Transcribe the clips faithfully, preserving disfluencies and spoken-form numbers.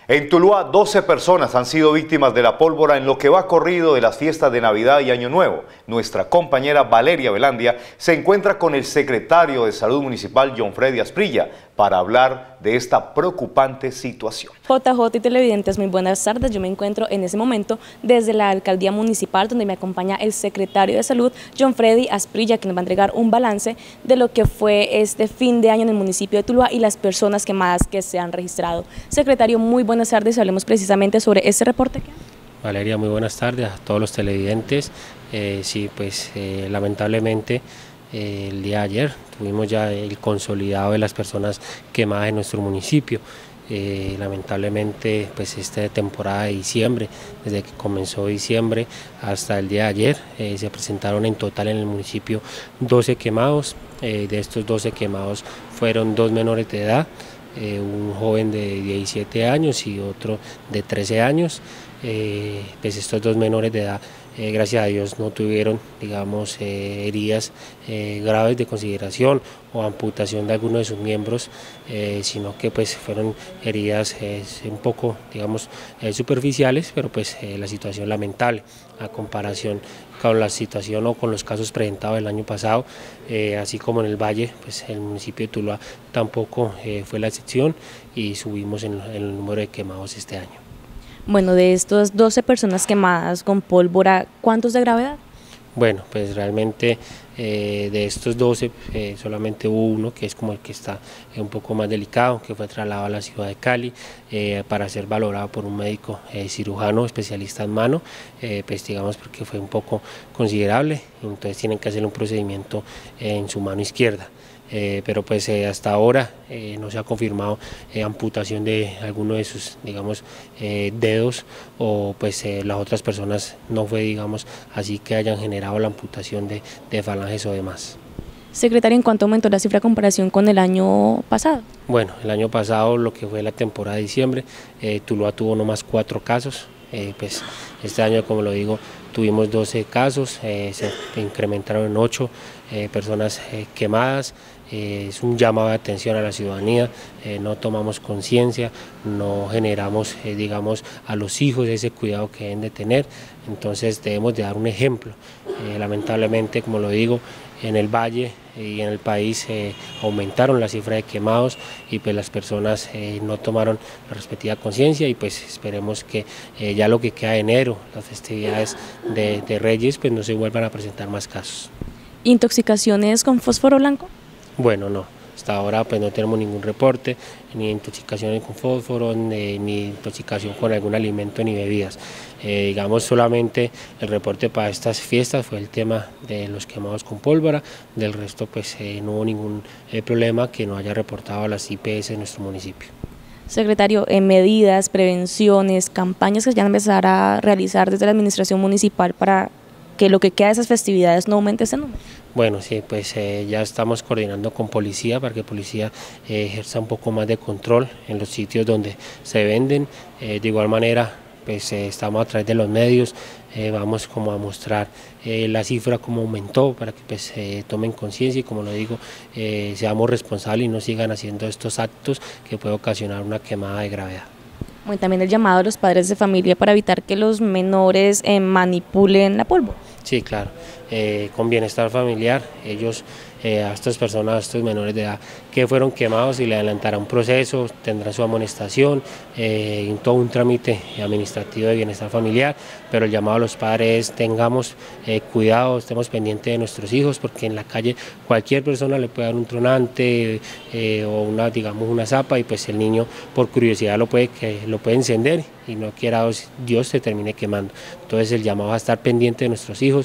En Tuluá, doce personas han sido víctimas de la pólvora en lo que va corrido de las fiestas de Navidad y Año Nuevo. Nuestra compañera Valeria Velandia se encuentra con el secretario de Salud Municipal, John Freddy Asprilla, para hablar de esta preocupante situación. J J y televidentes, muy buenas tardes. Yo me encuentro en ese momento desde la Alcaldía Municipal, donde me acompaña el secretario de Salud, John Freddy Asprilla, que nos va a entregar un balance de lo que fue este fin de año en el municipio de Tuluá y las personas quemadas que se han registrado. Secretario, muy buenas tardes. Hablemos precisamente sobre este reporte. Valeria, muy buenas tardes a todos los televidentes. Eh, sí, pues eh, lamentablemente eh, el día de ayer tuvimos ya el consolidado de las personas quemadas en nuestro municipio. Eh, lamentablemente pues esta temporada de diciembre, desde que comenzó diciembre hasta el día de ayer, eh, se presentaron en total en el municipio doce quemados. Eh, de estos doce quemados fueron dos menores de edad, eh, un joven de diecisiete años y otro de trece años. Eh, pues estos dos menores de edad, eh, gracias a Dios, no tuvieron, digamos, eh, heridas eh, graves de consideración o amputación de alguno de sus miembros, eh, sino que pues fueron heridas eh, un poco, digamos, eh, superficiales, pero pues eh, la situación lamentable a comparación con la situación o con los casos presentados el año pasado, eh, así como en el Valle, pues el municipio de Tuluá tampoco eh, fue la excepción y subimos en, en el número de quemados este año. Bueno, de estas doce personas quemadas con pólvora, ¿cuántos de gravedad? Bueno, pues realmente eh, de estos doce eh, solamente hubo uno que es como el que está eh, un poco más delicado, que fue trasladado a la ciudad de Cali eh, para ser valorado por un médico eh, cirujano especialista en mano, eh, pues digamos porque fue un poco considerable, entonces tienen que hacer un procedimiento eh, en su mano izquierda. Eh, pero pues eh, hasta ahora eh, no se ha confirmado eh, amputación de alguno de sus, digamos, eh, dedos, o pues eh, las otras personas no fue, digamos, así que hayan generado la amputación de, de falanges o demás. Secretario, ¿en cuánto aumentó la cifra a comparación con el año pasado? Bueno, el año pasado, lo que fue la temporada de diciembre, eh, Tuluá tuvo nomás cuatro casos. Eh, pues este año, como lo digo, tuvimos doce casos, eh, se incrementaron en ocho eh, personas eh, quemadas. Eh, es un llamado de atención a la ciudadanía, eh, no tomamos conciencia, no generamos, eh, digamos, a los hijos ese cuidado que deben de tener, entonces debemos de dar un ejemplo. Eh, lamentablemente, como lo digo, en el Valle y en el país eh, aumentaron la cifra de quemados y pues las personas eh, no tomaron la respectiva conciencia, y pues esperemos que eh, ya lo que queda de enero, las festividades de, de Reyes, pues no se vuelvan a presentar más casos. ¿Intoxicaciones con fósforo blanco? Bueno, no. Hasta ahora pues no tenemos ningún reporte, ni intoxicaciones con fósforo, ni, ni intoxicación con algún alimento ni bebidas. Eh, digamos, solamente el reporte para estas fiestas fue el tema de los quemados con pólvora. Del resto pues eh, no hubo ningún eh, problema que no haya reportado a las I P S de nuestro municipio. Secretario, en medidas, prevenciones, campañas que ya van a empezar a realizar desde la administración municipal para que lo que queda de esas festividades no aumente ese número. Bueno, sí, pues eh, ya estamos coordinando con policía para que policía eh, ejerza un poco más de control en los sitios donde se venden. Eh, de igual manera, pues eh, estamos a través de los medios, eh, vamos como a mostrar eh, la cifra como aumentó para que pues eh, tomen conciencia y, como lo digo, eh, seamos responsables y no sigan haciendo estos actos que puede ocasionar una quemada de gravedad. Bueno, también el llamado a los padres de familia para evitar que los menores eh, manipulen la pólvora. Sí, claro, eh, con bienestar familiar, ellos, eh, a estas personas, a estos menores de edad que fueron quemados, y le adelantará un proceso, tendrán su amonestación, eh, todo un trámite administrativo de bienestar familiar, pero el llamado a los padres es tengamos eh, cuidado, estemos pendientes de nuestros hijos, porque en la calle cualquier persona le puede dar un tronante eh, o una, digamos, una zapa, y pues el niño por curiosidad lo puede, que, lo puede encender y no quiera Dios se termine quemando. Entonces el llamado a estar pendiente de nuestros hijos,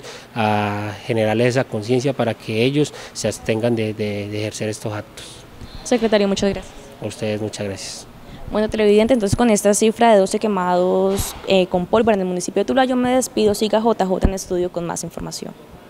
a generarles esa conciencia para que ellos se abstengan de, de, de ejercer estos actos. Secretario, muchas gracias. A ustedes muchas gracias. Bueno, televidente, entonces con esta cifra de doce quemados eh, con pólvora en el municipio de Tuluá, yo me despido. Siga J J en estudio con más información.